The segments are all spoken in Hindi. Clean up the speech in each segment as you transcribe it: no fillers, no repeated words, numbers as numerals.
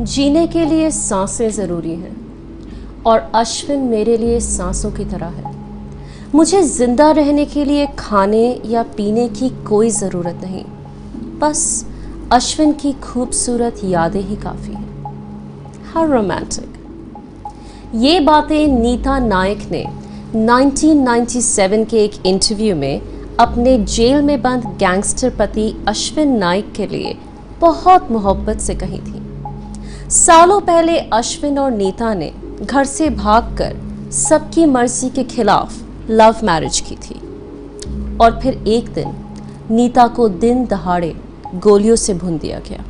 जीने के लिए सांसें ज़रूरी हैं और अश्विन मेरे लिए सांसों की तरह है। मुझे ज़िंदा रहने के लिए खाने या पीने की कोई ज़रूरत नहीं, बस अश्विन की खूबसूरत यादें ही काफ़ी हैं। How romantic. ये बातें नीता नायक ने 1997 के एक इंटरव्यू में अपने जेल में बंद गैंगस्टर पति अश्विन नाइक के लिए बहुत मोहब्बत से कही थी। सालों पहले अश्विन और नीता ने घर से भागकर सबकी मर्जी के खिलाफ लव मैरिज की थी और फिर एक दिन नीता को दिन दहाड़े गोलियों से भून दिया गया।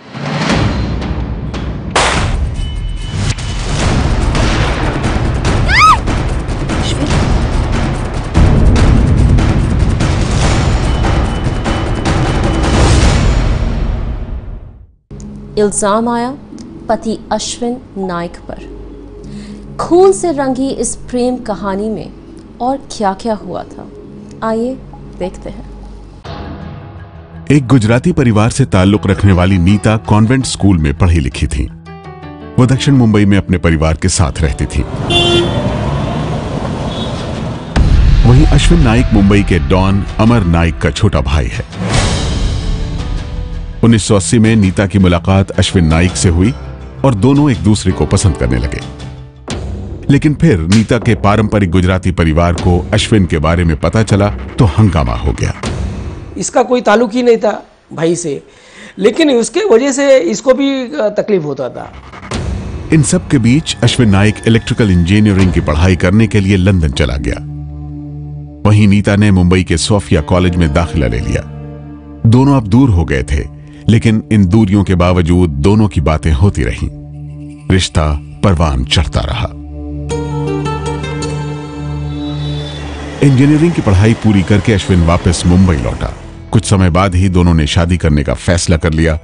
इल्जाम आया पति अश्विन नाइक पर। खून से रंगी इस प्रेम कहानी में और क्या क्या हुआ था, आइए देखते हैं। एक गुजराती परिवार से ताल्लुक रखने वाली नीता कॉन्वेंट स्कूल में पढ़ी लिखी थी। वो दक्षिण मुंबई में अपने परिवार के साथ रहती थी। वहीं अश्विन नाइक मुंबई के डॉन अमर नाइक का छोटा भाई है। 1980 में नीता की मुलाकात अश्विन नाइक से हुई और दोनों एक दूसरे को पसंद करने लगे। लेकिन फिर नीता के पारंपरिक गुजराती परिवार को अश्विन के बारे में पता चला तो हंगामा हो गया। इसका कोई ताल्लुक ही नहीं था भाई से, लेकिन उसके वजह से इसको भी तकलीफ होता था। इन सब के बीच अश्विन नाइक इलेक्ट्रिकल इंजीनियरिंग की पढ़ाई करने के लिए लंदन चला गया। वहीं नीता ने मुंबई के सोफिया कॉलेज में दाखिला ले लिया। दोनों अब दूर हो गए थे, लेकिन इन दूरियों के बावजूद दोनों की बातें होती रहीं। रिश्ता परवान चढ़ता रहा। इंजीनियरिंग की पढ़ाई पूरी करके अश्विन वापस मुंबई लौटा। कुछ समय बाद ही दोनों ने शादी करने का फैसला कर लिया।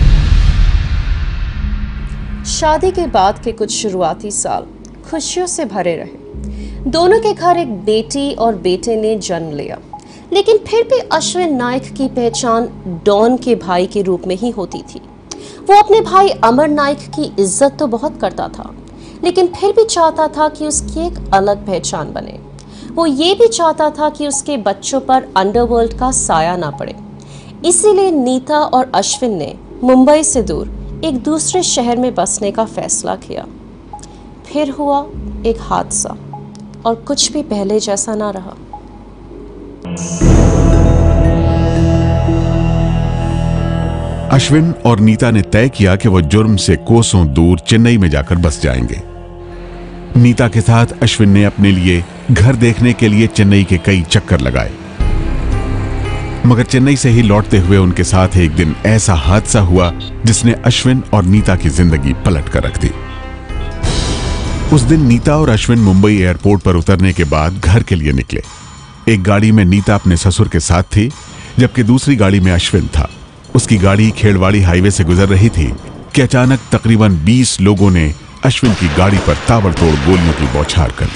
शादी के बाद के कुछ शुरुआती साल खुशियों से भरे रहे। दोनों के घर एक बेटी और बेटे ने जन्म लिया, लेकिन फिर भी अश्विन नाइक की पहचान डॉन के भाई के रूप में ही होती थी। वो अपने भाई अमर नाइक की इज्जत तो बहुत करता था, लेकिन फिर भी चाहता था कि उसकी एक अलग पहचान बने। वो ये भी चाहता था कि उसके बच्चों पर अंडरवर्ल्ड का साया ना पड़े। इसीलिए नीता और अश्विन ने मुंबई से दूर एक दूसरे शहर में बसने का फैसला किया। फिर हुआ एक हादसा और कुछ भी पहले जैसा ना रहा। अश्विन और नीता ने तय किया कि वो जुर्म से कोसों दूर चेन्नई में जाकर बस जाएंगे। नीता के साथ अश्विन ने अपने लिए घर देखने के लिए चेन्नई के कई चक्कर लगाए, मगर चेन्नई से ही लौटते हुए उनके साथ एक दिन ऐसा हादसा हुआ जिसने अश्विन और नीता की जिंदगी पलट कर रख दी। उस दिन नीता और अश्विन मुंबई एयरपोर्ट पर उतरने के बाद घर के लिए निकले। एक गाड़ी में नीता अपने ससुर के साथ थी, जबकि दूसरी गाड़ी में अश्विन था। उसकी गाड़ी खेड़वाड़ी हाईवे से गुजर रही थी कि अचानक तकरीबन 20 लोगों ने अश्विन की गाड़ी पर ताबड़तोड़ गोलियों की बौछार कर दी।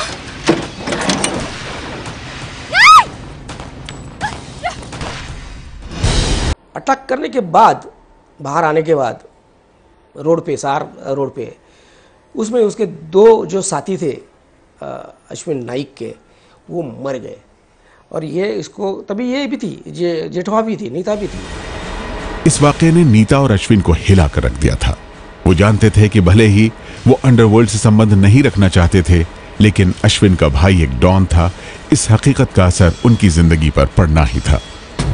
अटैक करने के बाद, बाहर आने के बाद रोड पे, सार रोड पे, उसमें उसके दो जो साथी थे अश्विन नाइक के, वो मर गए। और ये इसको तभी ये भी थी, जेठवा भी थी, नीता भी थी। इस वाकये ने नीता और अश्विन को हिला कर रख दिया था। वो जानते थे कि भले ही वो अंडरवर्ल्ड से संबंध नहीं रखना चाहते थे, लेकिन अश्विन का भाई एक डॉन था। इस हकीकत का असर उनकी जिंदगी पर पड़ना ही था।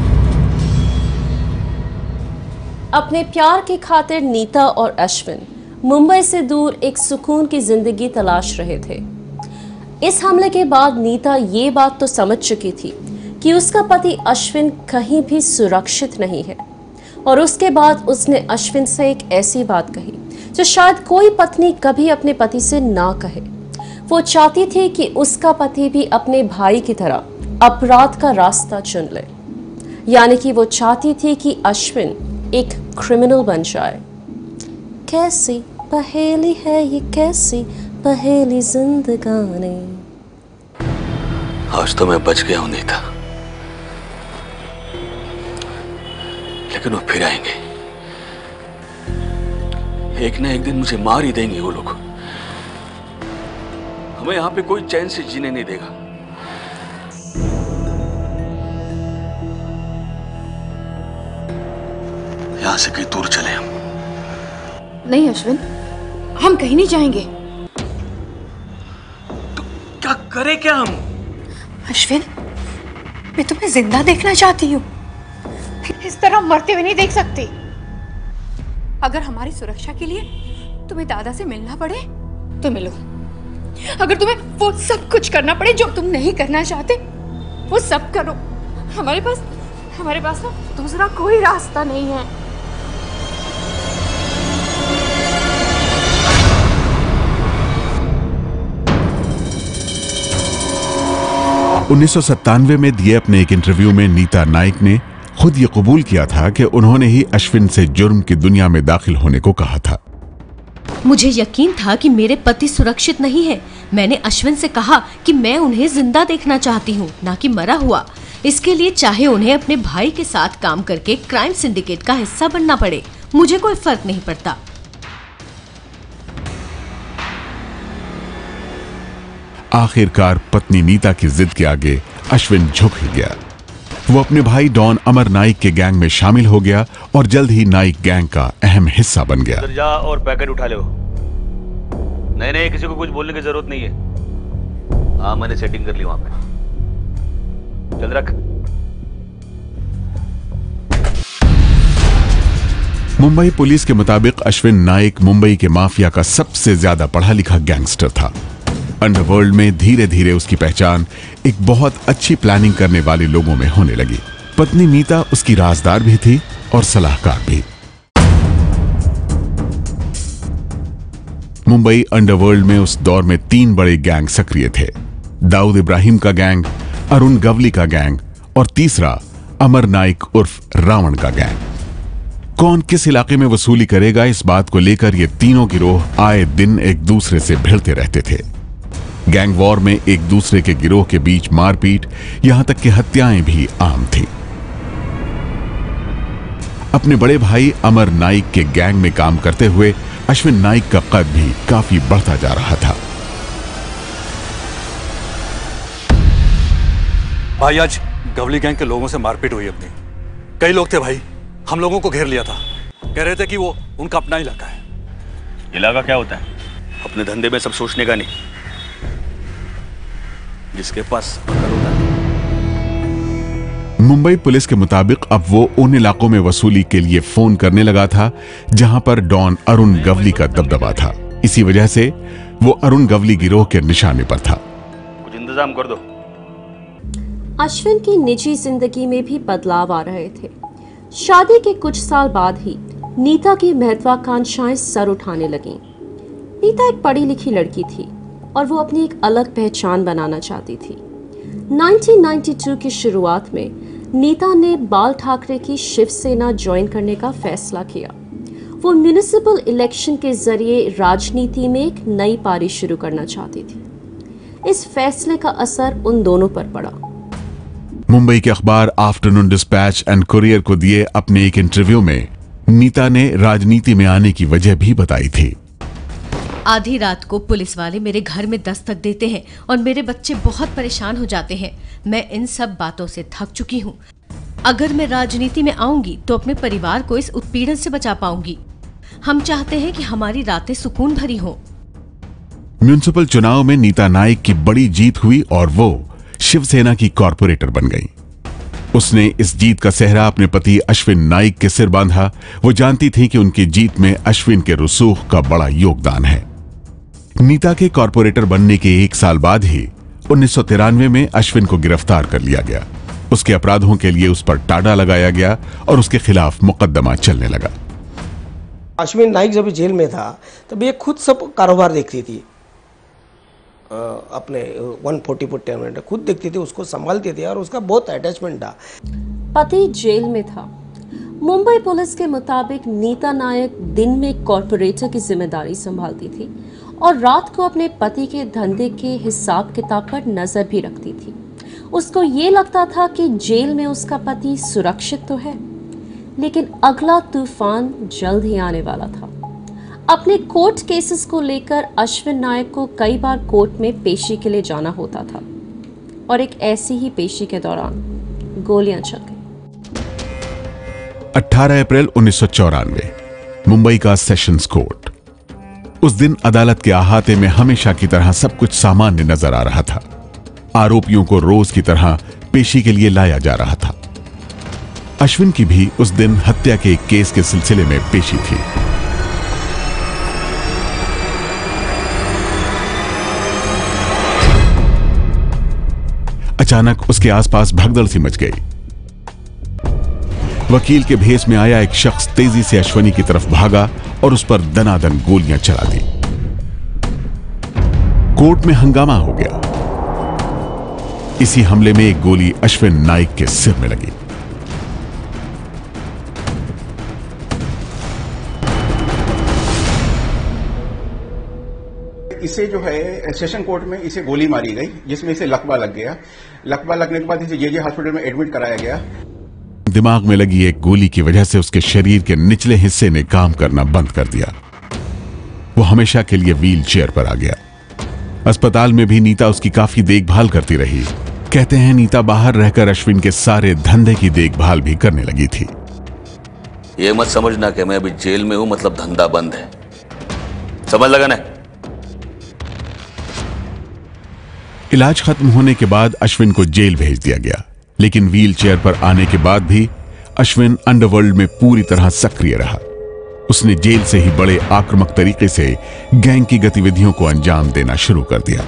अपने प्यार की खातिर नीता और अश्विन मुंबई से दूर एक सुकून की जिंदगी तलाश रहे थे। इस हमले के बाद नीता ये बात तो समझ चुकी थी कि उसका पति अश्विन कहीं भी सुरक्षित नहीं है, और उसके बाद उसने अश्विन से एक ऐसी बात कही जो शायद कोई पत्नी कभी अपने पति से ना कहे। वो चाहती थी कि उसका पति भी अपने भाई की तरह अपराध का रास्ता चुन ले, यानी कि वो चाहती थी कि अश्विन एक क्रिमिनल बन जाए। कैसी पहेली है ये, कैसी पहेली जिंदगानी। आज तो मैं बच गया हूं नीता, लेकिन वो फिर आएंगे। एक ना एक दिन मुझे मार ही देंगे वो लोग। हमें यहाँ पे कोई चैन से जीने नहीं देगा। यहाँ से कहीं दूर चले हम। नहीं अश्विन, हम कहीं नहीं जाएंगे। तो क्या करें क्या हम? अश्विन, मैं तुम्हें जिंदा देखना चाहती हूँ, इस तरह मरते हुए नहीं देख सकती। अगर हमारी सुरक्षा के लिए तुम्हें दादा से मिलना पड़े तो मिलो। अगर तुम्हें वो सब कुछ करना पड़े जो तुम नहीं करना चाहते, वो सब करो। हमारे पास ना दूसरा कोई रास्ता नहीं है। 1997 में दिए अपने एक इंटरव्यू में नीता नाइक ने खुद ये कबूल किया था कि उन्होंने ही अश्विन से जुर्म की दुनिया में दाखिल होने को कहा था। मुझे यकीन था कि मेरे पति सुरक्षित नहीं है। मैंने अश्विन से कहा कि मैं उन्हें जिंदा देखना चाहती हूँ, ना कि मरा हुआ। इसके लिए चाहे उन्हें अपने भाई के साथ काम करके क्राइम सिंडिकेट का हिस्सा बनना पड़े, मुझे कोई फर्क नहीं पड़ता। आखिरकार पत्नी नीता की जिद के आगे अश्विन झुक ही गया। वो अपने भाई डॉन अमर नाइक के गैंग में शामिल हो गया और जल्द ही नाइक गैंग का अहम हिस्सा बन गया। जा और पैकेट उठा लो। नहीं, किसी को कुछ बोलने की जरूरत नहीं है। हाँ, मैंने सेटिंग कर ली वहां पे। चल रख। मुंबई पुलिस के मुताबिक अश्विन नाइक मुंबई के माफिया का सबसे ज्यादा पढ़ा लिखा गैंगस्टर था। अंडरवर्ल्ड में धीरे धीरे उसकी पहचान एक बहुत अच्छी प्लानिंग करने वाले लोगों में होने लगी। पत्नी नीता उसकी राजदार भी थी और सलाहकार भी। मुंबई अंडरवर्ल्ड में उस दौर में 3 बड़े गैंग सक्रिय थे। दाऊद इब्राहिम का गैंग, अरुण गवली का गैंग और तीसरा अमर नाइक उर्फ रावण का गैंग। कौन किस इलाके में वसूली करेगा, इस बात को लेकर ये तीनों गिरोह आए दिन एक दूसरे से भिड़ते रहते थे। गैंग वॉर में एक दूसरे के गिरोह के बीच मारपीट, यहां तक कि हत्याएं भी आम थी। अपने बड़े भाई अमर नाइक के गैंग में काम करते हुए अश्विन नाइक का कद भी काफी बढ़ता जा रहा था। भाई, आज गवली गैंग के लोगों से मारपीट हुई अपनी। कई लोग थे भाई, हम लोगों को घेर लिया था। कह रहे थे कि वो उनका अपना इलाका है। इलाका क्या होता है? अपने धंधे में सब सोचने का नहीं, जिसके पास अकल होता है। मुंबई पुलिस के मुताबिक अब वो उन इलाकों में वसूली के लिए फोन करने लगा था जहां पर डॉन अरुण गवली का दबदबा था। इसी वजह से वो अरुण गवली गिरोह के निशाने पर था। कुछ इंतजाम कर दो। अश्विन की निजी जिंदगी में भी बदलाव आ रहे थे। शादी के कुछ साल बाद ही नीता की महत्वाकांक्षाएं सर उठाने लगीं। नीता एक पढ़ी लिखी लड़की थी और वो अपनी एक अलग पहचान बनाना चाहती थी। 1992 की शुरुआत में नीता ने बाल ठाकरे की शिवसेना ज्वाइन करने का फैसला किया। वो म्युनिसिपल इलेक्शन के जरिए राजनीति में एक नई पारी शुरू करना चाहती थी। इस फैसले का असर उन दोनों पर पड़ा। मुंबई के अखबार आफ्टरनून डिस्पैच एंड कुरियर को दिए अपने एक इंटरव्यू में नीता ने राजनीति में आने की वजह भी बताई थी। आधी रात को पुलिस वाले मेरे घर में दस्तक देते हैं और मेरे बच्चे बहुत परेशान हो जाते हैं। मैं इन सब बातों से थक चुकी हूँ। अगर मैं राजनीति में आऊंगी तो अपने परिवार को इस उत्पीड़न से बचा पाऊंगी। हम चाहते हैं कि हमारी रातें सुकून भरी हों। म्युनिसिपल चुनाव में नीता नाइक की बड़ी जीत हुई और वो शिवसेना की कॉर्पोरेटर बन गई। उसने इस जीत का सेहरा अपने पति अश्विन नाइक के सिर बांधा। वो जानती थी कि उनकी जीत में अश्विन के रसूख का बड़ा योगदान है। नीता के कॉर्पोरेटर बनने के 1 साल बाद ही 1993 में अश्विन को गिरफ्तार कर लिया गया। उसके अपराधों के लिए उस पर टाडा लगाया गया और उसके खिलाफ मुकदमा चलने लगा। अश्विन नाइक जब जेल में था तब ये खुद सब कारोबार देखती थी। अपने 140 टैलेंट खुद देखती थी, उसको संभालती थी और उसका बहुत अटैचमेंट था। पति जेल में था। मुंबई पुलिस के मुताबिक नीता नायक दिन में कॉर्पोरेटर की जिम्मेदारी संभालती थी और रात को अपने पति के धंधे के हिसाब किताब पर नजर भी रखती थी। उसको ये लगता था कि जेल में उसका पति सुरक्षित तो है, लेकिन अगला तूफान जल्द ही आने वाला था। अपने कोर्ट केसेस को लेकर अश्विन नायक को कई बार कोर्ट में पेशी के लिए जाना होता था और एक ऐसी ही पेशी के दौरान गोलियां चल गई। 18 अप्रैल 1994 मुंबई का सेशंस कोर्ट। उस दिन अदालत के अहाते में हमेशा की तरह सब कुछ सामान्य नजर आ रहा था। आरोपियों को रोज की तरह पेशी के लिए लाया जा रहा था। अश्विन की भी उस दिन हत्या के एक केस के सिलसिले में पेशी थी। अचानक उसके आसपास भगदड़ सी मच गई। वकील के भेष में आया एक शख्स तेजी से अश्वनी की तरफ भागा और उस पर दनादन गोलियां चला दी। कोर्ट में हंगामा हो गया। इसी हमले में एक गोली अश्विन नाइक के सिर में लगी। इसे जो है सेशन कोर्ट में इसे गोली मारी गई, जिसमें इसे लकवा लग गया। लकवा लगने के बाद इसे जे हॉस्पिटल में एडमिट कराया गया। दिमाग में लगी एक गोली की वजह से उसके शरीर के निचले हिस्से ने काम करना बंद कर दिया। वो हमेशा के लिए व्हील चेयर पर आ गया। अस्पताल में भी नीता उसकी काफी देखभाल करती रही। कहते हैं नीता बाहर रहकर अश्विन के सारे धंधे की देखभाल भी करने लगी थी। ये मत समझना कि मैं अभी जेल में हूं मतलब धंधा बंद है, समझ लगा ना? इलाज खत्म होने के बाद अश्विन को जेल भेज दिया गया, लेकिन व्हील चेयर पर आने के बाद भी अश्विन अंडरवर्ल्ड में पूरी तरह सक्रिय रहा। उसने जेल से ही बड़े आक्रामक तरीके से गैंग की गतिविधियों को अंजाम देना शुरू कर दिया।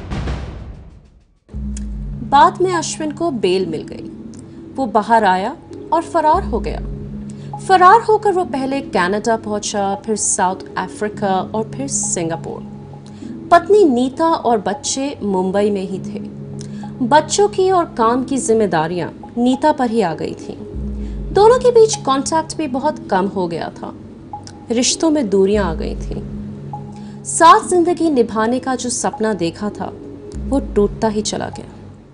बाद में अश्विन को बेल मिल गई। वो बाहर आया और फरार हो गया। फरार होकर वो पहले कनाडा पहुंचा, फिर साउथ अफ्रीका और फिर सिंगापुर। पत्नी नीता और बच्चे मुंबई में ही थे। बच्चों की और काम की जिम्मेदारियां नीता पर ही आ गई थीं। दोनों के बीच कांटेक्ट भी बहुत कम हो गया था। रिश्तों में दूरियां आ गई थीं। साथ जिंदगी निभाने का जो सपना देखा था वो टूटता ही चला गया।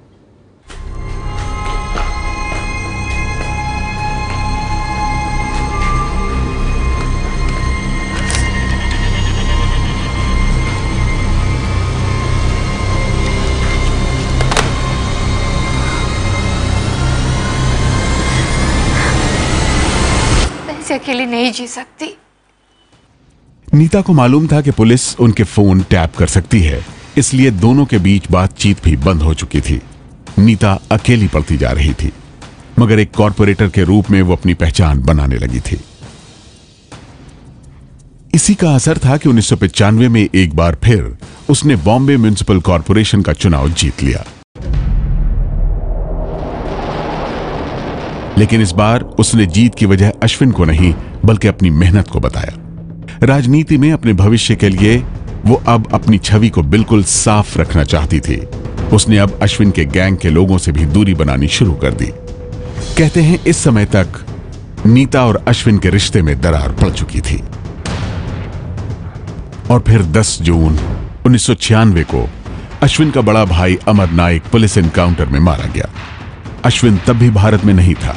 अकेले नहीं जी सकती। नीता को मालूम था कि पुलिस उनके फोन टैप कर सकती है, इसलिए दोनों के बीच बातचीत भी बंद हो चुकी थी। नीता अकेली पड़ती जा रही थी, मगर एक कॉरपोरेटर के रूप में वो अपनी पहचान बनाने लगी थी। इसी का असर था कि 1995 में एक बार फिर उसने बॉम्बे म्युनिसिपल कॉरपोरेशन का चुनाव जीत लिया। लेकिन इस बार उसने जीत की वजह अश्विन को नहीं बल्कि अपनी मेहनत को बताया। राजनीति में अपने भविष्य के लिए वो अब अपनी छवि को बिल्कुल साफ रखना चाहती थी। उसने अब अश्विन के गैंग के लोगों से भी दूरी बनानी शुरू कर दी। कहते हैं इस समय तक नीता और अश्विन के रिश्ते में दरार पड़ चुकी थी। और फिर 10 जून 1996 को अश्विन का बड़ा भाई अमर नाइक पुलिस एनकाउंटर में मारा गया। अश्विन तब भी भारत में नहीं था।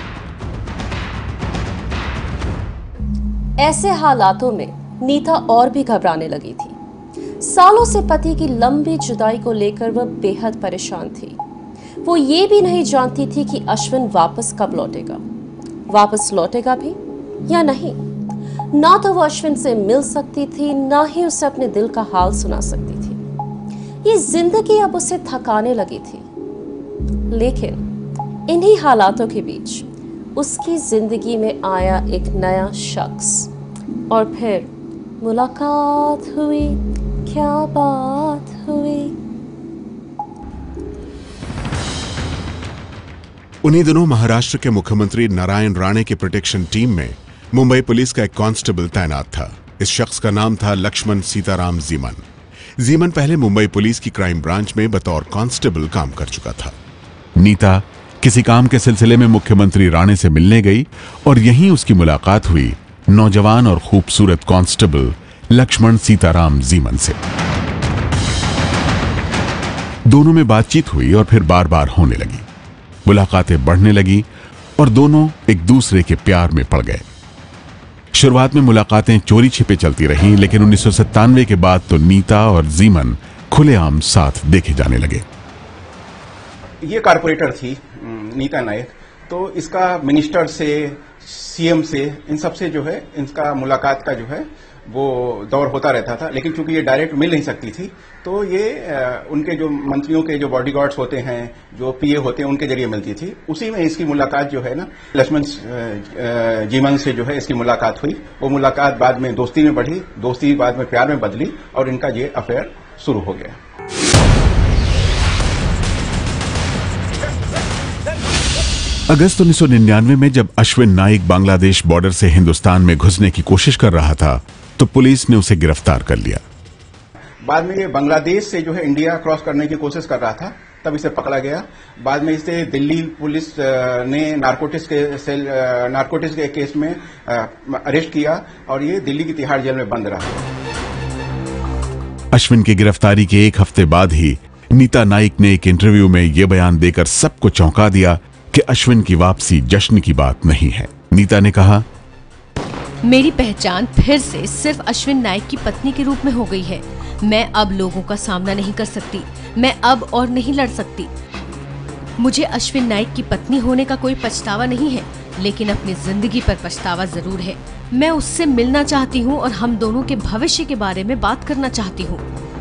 ऐसे हालातों में नीता और भी घबराने लगी थी। सालों से पति की लंबी जुदाई को लेकर वह बेहद परेशान थी। वो ये भी नहीं जानती थी कि अश्विन वापस कब लौटेगा, वापस लौटेगा भी या नहीं। ना तो वो अश्विन से मिल सकती थी, ना ही उसे अपने दिल का हाल सुना सकती थी। ये जिंदगी अब उसे थकाने लगी थी। लेकिन इन्हीं हालातों के बीच उसकी जिंदगी में आया एक नया शख्स और फिर मुलाकात हुई। क्या बात हुई। उन्हीं दिनों महाराष्ट्र के मुख्यमंत्री नारायण राणे की प्रोटेक्शन टीम में मुंबई पुलिस का एक कांस्टेबल तैनात था। इस शख्स का नाम था लक्ष्मण सीताराम जीमन। जीमन पहले मुंबई पुलिस की क्राइम ब्रांच में बतौर कांस्टेबल काम कर चुका था। नीता किसी काम के सिलसिले में मुख्यमंत्री राणे से मिलने गई और यहीं उसकी मुलाकात हुई नौजवान और खूबसूरत कांस्टेबल लक्ष्मण सीताराम जीमन से। दोनों में बातचीत हुई और फिर बार बार होने लगी। मुलाकातें बढ़ने लगी और दोनों एक दूसरे के प्यार में पड़ गए। शुरुआत में मुलाकातें चोरी छिपे चलती रहीं, लेकिन 1997 के बाद तो नीता और जीमन खुलेआम साथ देखे जाने लगे। ये कारपोरेटर थी नीता नायक, तो इसका मिनिस्टर से, सीएम से, इन सब से जो है इनका मुलाकात का जो है वो दौर होता रहता था। लेकिन चूंकि ये डायरेक्ट मिल नहीं सकती थी, तो ये उनके जो मंत्रियों के जो बॉडीगार्ड्स होते हैं, जो पीए होते हैं, उनके जरिए मिलती थी। उसी में इसकी मुलाकात जो है ना लक्ष्मण जीमन से जो है इसकी मुलाकात हुई। वो मुलाकात बाद में दोस्ती में बढ़ी, दोस्ती बाद में प्यार में बदली और इनका ये अफेयर शुरू हो गया। अगस्त 1999 में जब अश्विन नाइक बांग्लादेश बॉर्डर से हिंदुस्तान में घुसने की कोशिश कर रहा था, तो पुलिस ने उसे गिरफ्तार कर लिया। बाद में ये बांग्लादेश से जो है इंडिया क्रॉस करने की कोशिश कर रहा था, तब इसे पकड़ा गया। बाद में इसे दिल्ली पुलिस ने नारकोटिक्स के केस में अरेस्ट किया और ये दिल्ली की तिहाड़ जेल में बंद रहा। अश्विन की गिरफ्तारी के एक हफ्ते बाद ही नीता नाइक ने एक इंटरव्यू में यह बयान देकर सबको चौंका दिया कि अश्विन की वापसी जश्न की बात नहीं है। नीता ने कहा, मेरी पहचान फिर से सिर्फ अश्विन नाइक की पत्नी के रूप में हो गई है। मैं अब लोगों का सामना नहीं कर सकती, मैं अब और नहीं लड़ सकती। मुझे अश्विन नाइक की पत्नी होने का कोई पछतावा नहीं है, लेकिन अपनी जिंदगी पर पछतावा जरूर है। मैं उससे मिलना चाहती हूँ और हम दोनों के भविष्य के बारे में बात करना चाहती हूँ।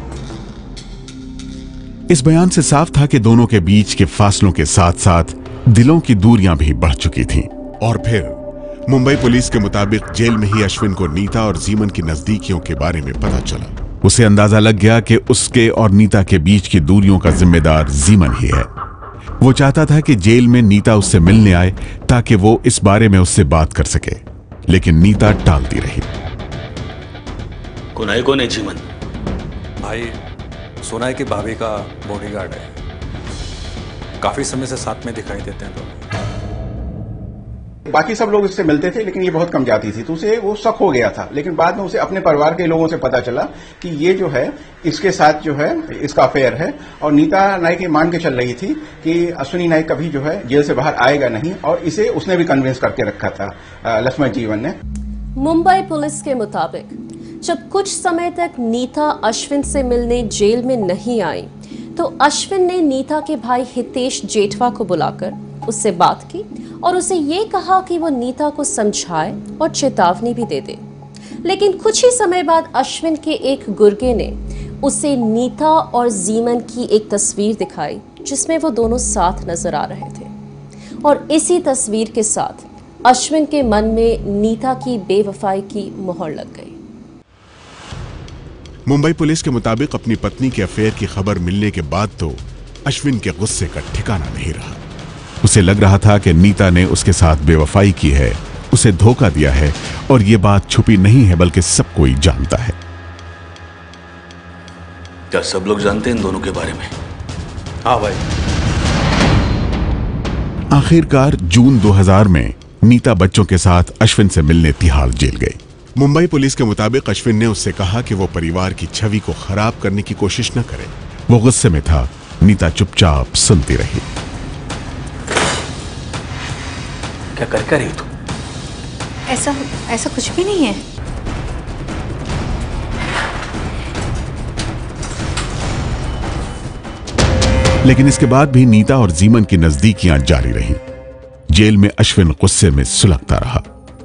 इस बयान से साफ था कि दोनों के बीच के फासलों के साथ साथ दिलों की दूरियां भी बढ़ चुकी थीं। और फिर मुंबई पुलिस के मुताबिक जेल में ही अश्विन को नीता और जीमन की नजदीकियों के बारे में पता चला। उसे अंदाजा लग गया कि उसके और नीता के बीच की दूरियों का जिम्मेदार जीमन ही है। वो चाहता था कि जेल में नीता उससे मिलने आए ताकि वो इस बारे में उससे बात कर सके, लेकिन नीता टालती रही। कौन है जीमन? भाई सोनाई की भाभी का बॉडीगार्ड है, काफी समय से साथ में दिखाई देते हैं। तो बाकी सब लोग इससे मिलते थे, लेकिन ये बहुत कम जाती थी, तो उसे वो शक हो गया था। लेकिन बाद में उसे अपने परिवार के लोगों से पता चला कि ये जो है इसके साथ जो है इसका अफेयर है। और नीता नाइक ये मान के चल रही थी कि अश्विनी नाइक कभी जो है जेल से बाहर आएगा नहीं, और इसे उसने भी कन्विंस करके रखा था लक्ष्मण जीवन ने। मुंबई पुलिस के मुताबिक जब कुछ समय तक नीता अश्विन से मिलने जेल में नहीं आई, तो अश्विन ने नीता के भाई हितेश जेठवा को बुलाकर उससे बात की और उसे ये कहा कि वो नीता को समझाए और चेतावनी भी दे दे। लेकिन कुछ ही समय बाद अश्विन के एक गुर्गे ने उसे नीता और जीमन की एक तस्वीर दिखाई, जिसमें वो दोनों साथ नजर आ रहे थे। और इसी तस्वीर के साथ अश्विन के मन में नीता की बेवफाई की मोहर लग गई। मुंबई पुलिस के मुताबिक अपनी पत्नी के अफेयर की खबर मिलने के बाद तो अश्विन के गुस्से का ठिकाना नहीं रहा। उसे लग रहा था कि नीता ने उसके साथ बेवफाई की है, उसे धोखा दिया है, और ये बात छुपी नहीं है बल्कि सब कोई जानता है। क्या सब लोग जानते हैं इन दोनों के बारे में? हाँ भाई। आखिरकार जून 2000 में नीता बच्चों के साथ अश्विन से मिलने तिहाड़ जेल गई। मुंबई पुलिस के मुताबिक अश्विन ने उससे कहा कि वो परिवार की छवि को खराब करने की कोशिश न करे। वो गुस्से में था। नीता चुपचाप सुनती रही। क्या कर रही तू? ऐसा कुछ भी नहीं है। लेकिन इसके बाद भी नीता और जीमन की नजदीकियां जारी रहीं। जेल में अश्विन गुस्से में सुलगता रहा।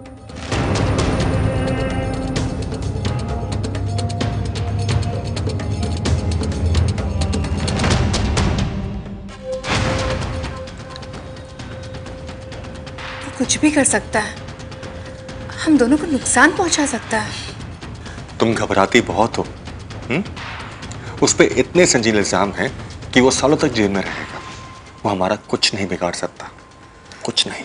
कुछ भी कर सकता है, हम दोनों को नुकसान पहुंचा सकता है। तुम घबराती बहुत हो। उस पे इतने संजीदे इल्जाम हैं कि वो सालों तक जेल में रहेगा। वो हमारा कुछ नहीं बिगाड़ सकता, कुछ नहीं।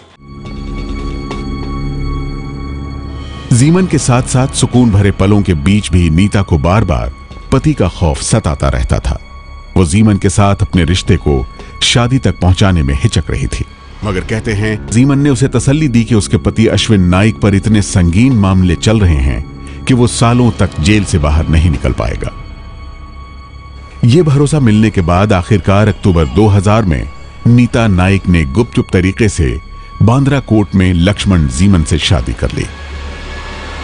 जीमन के साथ साथ सुकून भरे पलों के बीच भी नीता को बार बार पति का खौफ सताता रहता था। वो जीमन के साथ अपने रिश्ते को शादी तक पहुंचाने में हिचक रही थी, मगर कहते हैं जीमन ने उसे तसल्ली दी कि उसके पति अश्विन नाइक पर इतने संगीन मामले चल रहे हैं कि वो सालों तक जेल से बाहर नहीं निकल पाएगा। ये भरोसा मिलने के बाद आखिरकार अक्टूबर 2000 में नीता नाइक ने गुपचुप तरीके से बांद्रा कोर्ट में लक्ष्मण जीमन से शादी कर ली।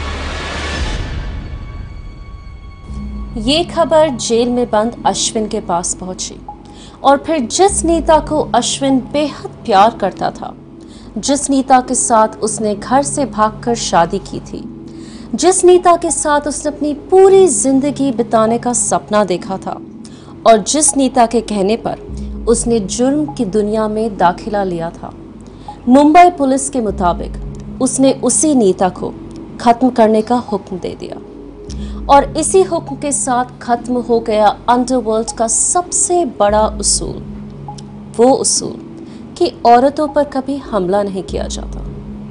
ये खबर जेल में बंद अश्विन के पास पहुंची और फिर जिस नीता को अश्विन बेहद प्यार करता था, जिस नीता के साथ उसने घर से भागकर शादी की थी, जिस नीता के साथ उसने अपनी पूरी जिंदगी बिताने का सपना देखा था और जिस नीता के कहने पर उसने जुर्म की दुनिया में दाखिला लिया था, मुंबई पुलिस के मुताबिक उसने उसी नीता को खत्म करने का हुक्म दे दिया और इसी हुक्म के साथ खत्म हो गया अंडरवर्ल्ड का सबसे बड़ा उसूल, वो उसूल कि औरतों पर कभी हमला नहीं किया जाता।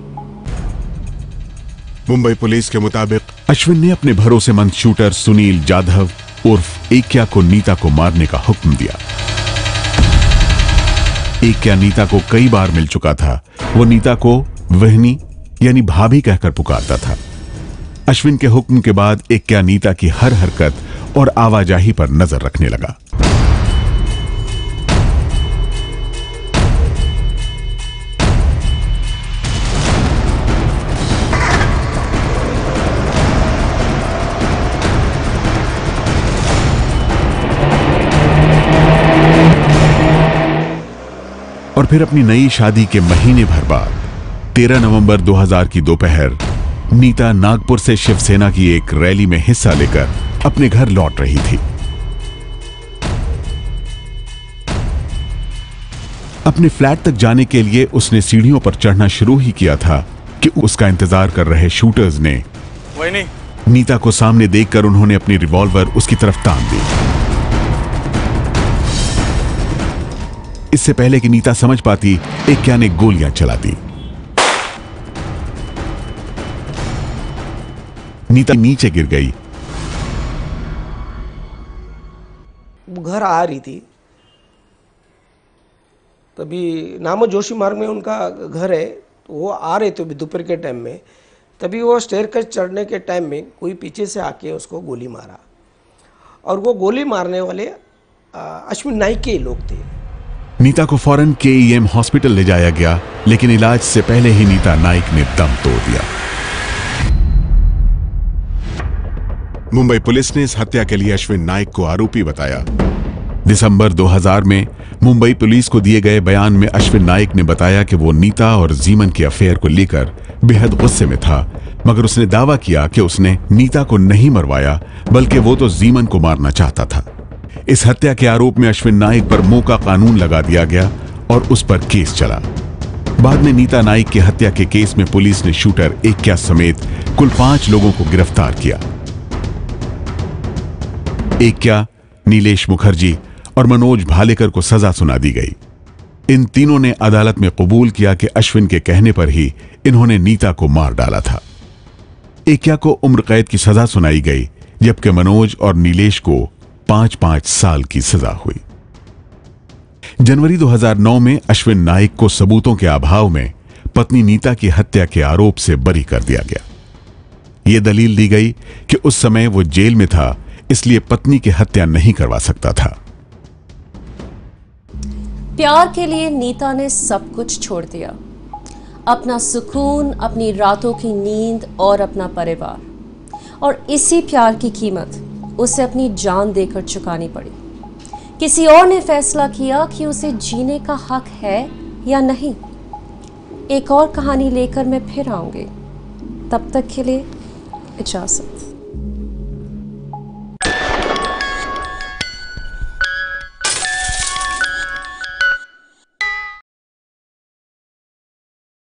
मुंबई पुलिस के मुताबिक अश्विन ने अपने भरोसेमंद शूटर सुनील जाधव उर्फ एक्या को नीता को मारने का हुक्म दिया। एक्या नीता को कई बार मिल चुका था। वो नीता को वहनी यानी भाभी कहकर पुकारता था। अश्विन के हुक्म के बाद एक्या नीता की हर हरकत और आवाजाही पर नजर रखने लगा। और फिर अपनी नई शादी के महीने भर बाद 13 नवंबर 2000 की दोपहर नीता नागपुर से शिवसेना की एक रैली में हिस्सा लेकर अपने घर लौट रही थी। अपने फ्लैट तक जाने के लिए उसने सीढ़ियों पर चढ़ना शुरू ही किया था कि उसका इंतजार कर रहे शूटर्स ने नीता को सामने देखकर उन्होंने अपनी रिवॉल्वर उसकी तरफ तान दी। इससे पहले कि नीता समझ पाती, एक्या ने गोलियां चला दी। नीता नीचे गिर गई। घर आ रही थी, तभी नामो जोशी मार्ग में उनका घर है, तो वो आ रहे थे दोपहर के टाइम में। तभी वो स्टेयरकेस चढ़ने के टाइम में कोई पीछे से आके उसको गोली मारा और वो गोली मारने वाले अश्विन नाइक के लोग थे। नीता को फौरन केईएम हॉस्पिटल ले जाया गया, लेकिन इलाज से पहले ही नीता नाइक ने दम तोड़ दिया। मुंबई पुलिस ने इस हत्या के लिए अश्विन नाइक को आरोपी बताया। दिसंबर 2000 में मुंबई पुलिस को दिए गए बयान में अश्विन नाइक ने बताया कि वो नीता और जीमन के अफेयर को लेकर बेहद गुस्से में था, मगर उसने दावा किया कि उसने नीता को नहीं मरवाया, बल्कि वो तो जीमन को मारना चाहता था। इस हत्या के आरोप में अश्विन नाइक पर मोका कानून लगा दिया गया और उस पर केस चला। बाद में नीता नाइक की हत्या के केस में पुलिस ने शूटर एक्या समेत कुल 5 लोगों को गिरफ्तार किया। एक्या, नीलेश मुखर्जी और मनोज भालेकर को सजा सुना दी गई। इन तीनों ने अदालत में कबूल किया कि अश्विन के कहने पर ही इन्होंने नीता को मार डाला था। एक्या को उम्र कैद की सजा सुनाई गई, जबकि मनोज और नीलेश को 5-5 साल की सजा हुई। जनवरी 2009 में अश्विन नाइक को सबूतों के अभाव में पत्नी नीता की हत्या के आरोप से बरी कर दिया गया। यह दलील दी गई कि उस समय वो जेल में था, इसलिए पत्नी की हत्या नहीं करवा सकता था। प्यार के लिए नीता ने सब कुछ छोड़ दिया, अपना सुकून, अपनी रातों की नींद और अपना परिवार, और इसी प्यार की कीमत उसे अपनी जान देकर चुकानी पड़ी। किसी और ने फैसला किया कि उसे जीने का हक है या नहीं। एक और कहानी लेकर मैं फिर आऊंगी, तब तक के लिए इजाजत।